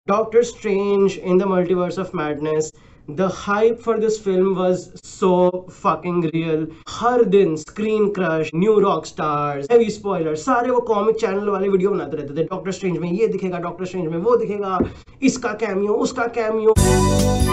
Doctor Strange in the Multiverse of Madness. The hype for this film was so fucking real. हर दिन screen crush, new rock stars, heavy spoiler, सारे वो comic channel वाले video बनाते रहते थे. Doctor strange में ये दिखेगा, डॉक्टर स्ट्रेंज में वो दिखेगा, इसका कैमियो, उसका कैमियो.